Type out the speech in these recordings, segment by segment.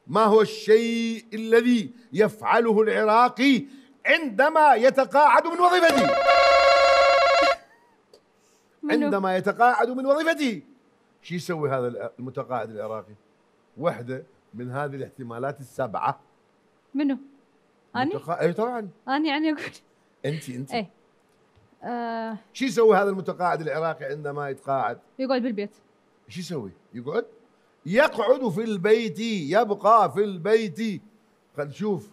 ما هو الشيء الذي يفعله العراقي عندما يتقاعد من وظيفته؟ عندما يتقاعد من وظيفته شو يسوي هذا المتقاعد العراقي؟ وحدة من هذه الاحتمالات السبعة. منو؟ أني؟ اي طبعا أني يعني أقول انت ايه شو يسوي هذا المتقاعد العراقي عندما يتقاعد؟ يقعد بالبيت. شو يسوي؟ يقعد في البيت، يبقى في البيت. خل نشوف.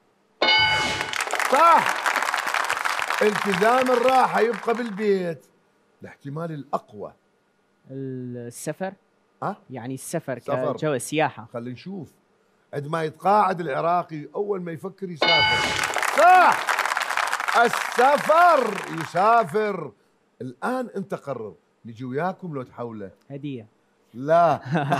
صح، التزام الراحة، يبقى بالبيت. الاحتمال الأقوى السفر. يعني السفر سفر. كجو السياحة. خلينا نشوف. عندما يتقاعد العراقي أول ما يفكر يسافر. صح، السفر، يسافر. الآن أنت قرر، نجي وياكم لو تحوله هدية. لا.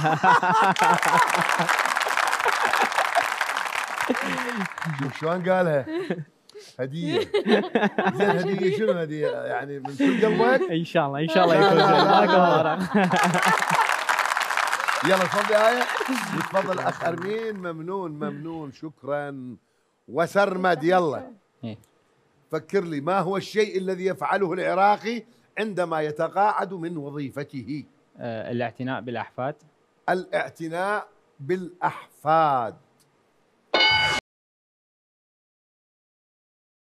شوف شلون قالها، هدية. زين هدية شنو هدية؟ يعني من كل قلبك؟ ان شاء الله ان شاء الله يكون زين. يلا تفضل آية. وتفضل أخ أرمين. ممنون شكرا. وسرمد يلا فكر لي، ما هو الشيء الذي يفعله العراقي عندما يتقاعد من وظيفته؟ الاعتناء بالأحفاد. الاعتناء بالأحفاد.